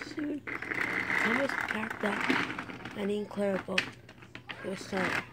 soon. Thomas packed up and in Claire boat. It was summer.